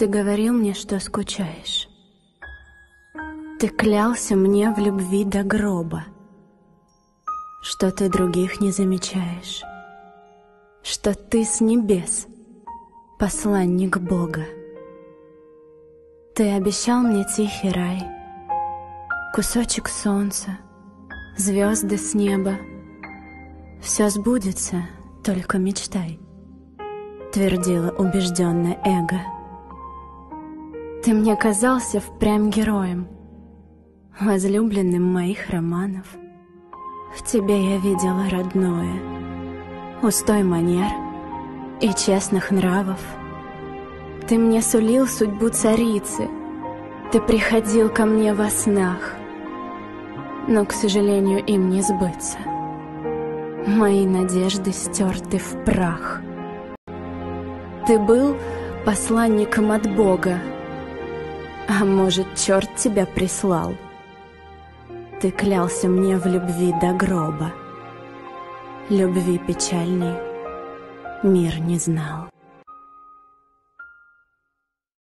Ты говорил мне, что скучаешь. Ты клялся мне в любви до гроба, что ты других не замечаешь, что ты с небес посланник Бога. Ты обещал мне тихий рай, кусочек солнца, звезды с неба. Все сбудется, только мечтай, твердило убежденное эго. Ты мне казался впрямь героем, возлюбленным моих романов. В тебе я видела родное, устой манер и честных нравов. Ты мне сулил судьбу царицы, ты приходил ко мне во снах, но, к сожалению, им не сбыться. Мои надежды стерты в прах. Ты был посланником от Бога, а может, черт тебя прислал. Ты клялся мне в любви до гроба. Любви печальной мир не знал.